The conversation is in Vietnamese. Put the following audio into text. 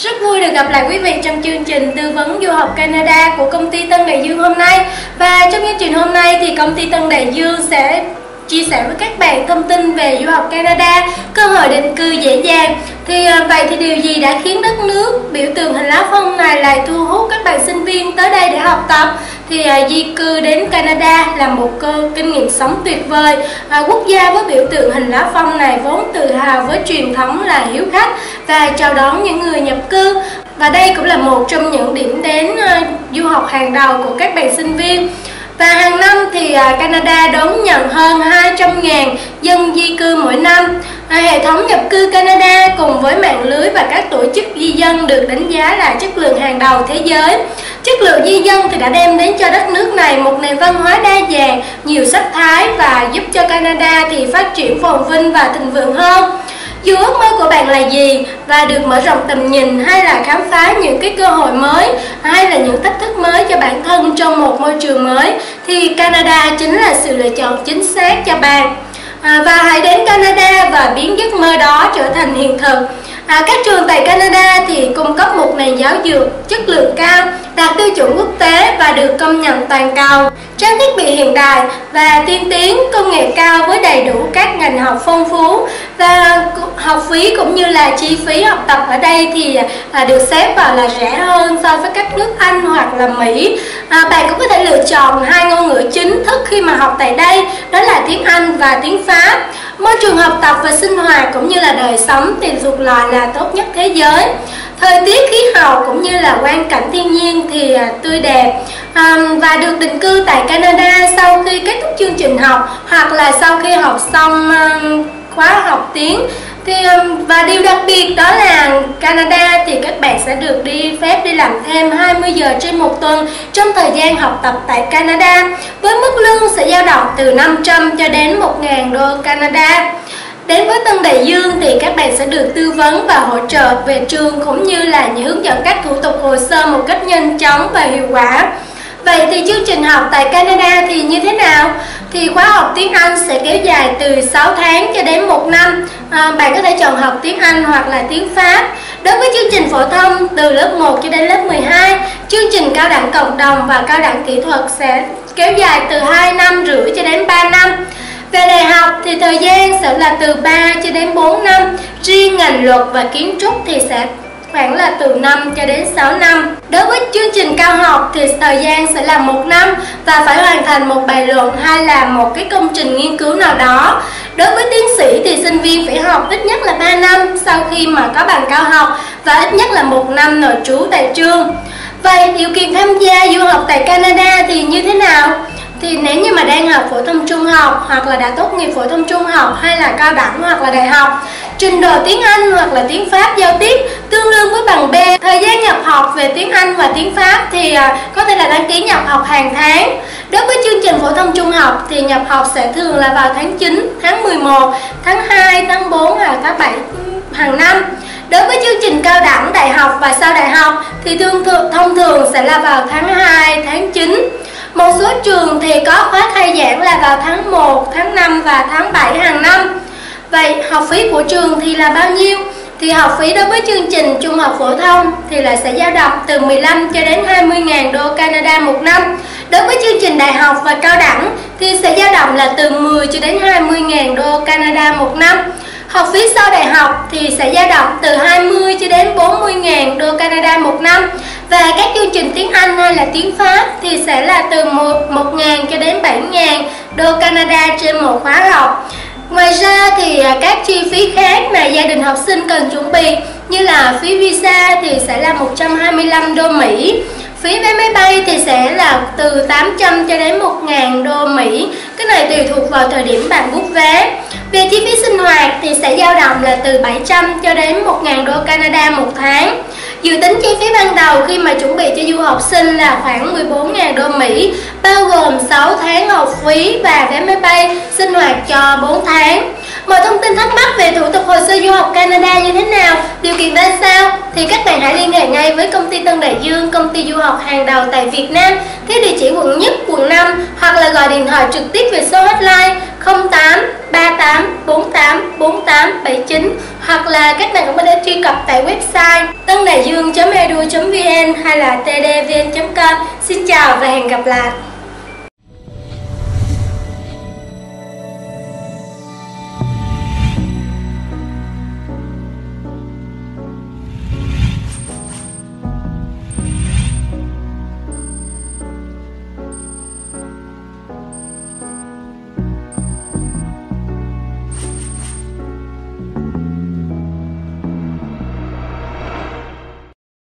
Rất vui được gặp lại quý vị trong chương trình tư vấn du học Canada của công ty Tân Đại Dương hôm nay. Và trong chương trình hôm nay thì công ty Tân Đại Dương sẽ chia sẻ với các bạn thông tin về du học Canada, cơ hội định cư dễ dàng. Vậy thì điều gì đã khiến đất nước biểu tượng hình lá phong này lại thu hút các bạn sinh viên tới đây để học tập? Di cư đến Canada là một kinh nghiệm sống tuyệt vời. Quốc gia với biểu tượng hình lá phong này vốn tự hào với truyền thống là hiếu khách và chào đón những người nhập cư. Và đây cũng là một trong những điểm đến du học hàng đầu của các bạn sinh viên. Và hàng năm thì Canada đón nhận hơn 200.000 dân di cư mỗi năm. Hệ thống nhập cư Canada cùng với mạng lưới và các tổ chức di dân được đánh giá là chất lượng hàng đầu thế giới. Chất lượng di dân thì đã đem đến cho đất nước này một nền văn hóa đa dạng, nhiều sắc thái và giúp cho Canada thì phát triển phồn vinh và thịnh vượng hơn. Dù ước mơ của bạn là gì và được mở rộng tầm nhìn, hay là khám phá những cái cơ hội mới, hay là những thách thức mới cho bản thân trong một môi trường mới, thì Canada chính là sự lựa chọn chính xác cho bạn. Và hãy đến Canada và biến giấc mơ đó trở thành hiện thực. Các trường tại Canada thì cung cấp một nền giáo dục chất lượng cao, đạt tiêu chuẩn quốc tế và được công nhận toàn cầu. Trang thiết bị hiện đại và tiên tiến, công nghệ cao với đầy đủ các ngành học phong phú, và học phí cũng như là chi phí học tập ở đây thì được xếp vào là rẻ hơn so với các nước Anh hoặc là Mỹ. Bạn cũng có thể lựa chọn hai ngôn ngữ chính thức khi mà học tại đây, đó là tiếng Anh và tiếng Pháp. Môi trường học tập và sinh hoạt cũng như là đời sống thì thuộc loại là tốt nhất thế giới. Thời tiết, khí hậu cũng như là quang cảnh thiên nhiên thì tươi đẹp. Và được định cư tại Canada sau khi kết thúc chương trình học hoặc là sau khi học xong khóa học tiếng. Và điều đặc biệt đó là Canada thì các bạn sẽ được phép đi làm thêm 20 giờ trên một tuần trong thời gian học tập tại Canada, với mức lương sẽ dao động từ 500 cho đến 1.000 đô Canada. Đến với Tân Đại Dương thì các bạn sẽ được tư vấn và hỗ trợ về trường cũng như là hướng dẫn các thủ tục hồ sơ một cách nhanh chóng và hiệu quả. Vậy thì chương trình học tại Canada thì như thế nào? Thì khóa học tiếng Anh sẽ kéo dài từ 6 tháng cho đến 1 năm. Bạn có thể chọn học tiếng Anh hoặc là tiếng Pháp. Đối với chương trình phổ thông từ lớp 1 cho đến lớp 12, chương trình cao đẳng cộng đồng và cao đẳng kỹ thuật sẽ kéo dài từ 2 năm rưỡi cho đến 3 năm. Về đại học thì thời gian sẽ là từ 3 cho đến 4 năm. Riêng ngành luật và kiến trúc thì sẽ khoảng là từ 5 cho đến 6 năm. Đối với chương trình cao học thì thời gian sẽ là 1 năm và phải hoàn thành một bài luận hay là một cái công trình nghiên cứu nào đó. Đối với tiến sĩ thì sinh viên phải học ít nhất là 3 năm sau khi mà có bằng cao học và ít nhất là 1 năm nội trú tại trường. Vậy điều kiện tham gia du học tại Canada thì như thế nào? Thì nếu như mà đang học phổ thông trung học hoặc là đã tốt nghiệp phổ thông trung học hay là cao đẳng hoặc là đại học, trình độ tiếng Anh hoặc là tiếng Pháp giao tiếp tương đương với bằng B. Thời gian nhập học về tiếng Anh và tiếng Pháp thì có thể là đăng ký nhập học hàng tháng. Đối với chương trình phổ thông trung học thì nhập học sẽ thường là vào tháng 9, tháng 11, tháng 2, tháng 4 hoặc tháng 7 hàng năm. Đối với chương trình cao đẳng, đại học và sau đại học thì thông thường sẽ là vào tháng 2, tháng 9. Một số trường thì có khóa khai giảng là vào tháng 1, tháng 5 và tháng 7 hàng năm. Vậy học phí của trường thì là bao nhiêu? Thì học phí đối với chương trình trung học phổ thông thì là sẽ dao động từ 15 cho đến 20.000 đô Canada một năm. Đối với chương trình đại học và cao đẳng thì sẽ dao động là từ 10 cho đến 20.000 đô Canada một năm. Học phí sau đại học thì sẽ dao động từ 20 cho đến 40.000 đô Canada một năm. Và các chương trình tiếng Anh hay là tiếng Pháp thì sẽ là từ 1.000 cho đến 7.000 đô Canada trên một khóa học. Ngoài ra thì các chi phí khác mà gia đình học sinh cần chuẩn bị như là phí visa thì sẽ là 125 đô Mỹ. Phí vé máy bay thì sẽ là từ 800 cho đến 1.000 đô Mỹ. Cái này tùy thuộc vào thời điểm bạn book vé. Về chi phí sinh hoạt thì sẽ dao động là từ 700 cho đến 1.000 đô Canada một tháng. Dự tính chi phí ban đầu khi mà chuẩn bị cho du học sinh là khoảng 14.000 đô Mỹ, bao gồm 6 tháng học phí và vé máy bay, sinh hoạt cho 4 tháng. Mọi thông tin thắc mắc về thủ tục hồ sơ du học Canada như thế nào, điều kiện ra sao thì các bạn hãy liên hệ ngay với công ty Tân Đại Dương, công ty du học hàng đầu tại Việt Nam, theo địa chỉ quận Nhất, quận 5 hoặc là gọi điện thoại trực tiếp về số hotline 08 38 48 48 7879, hoặc là các bạn cũng có thể truy cập tại website tandaiduong.edu.vn hay là tdvn.com. Xin chào và hẹn gặp lại.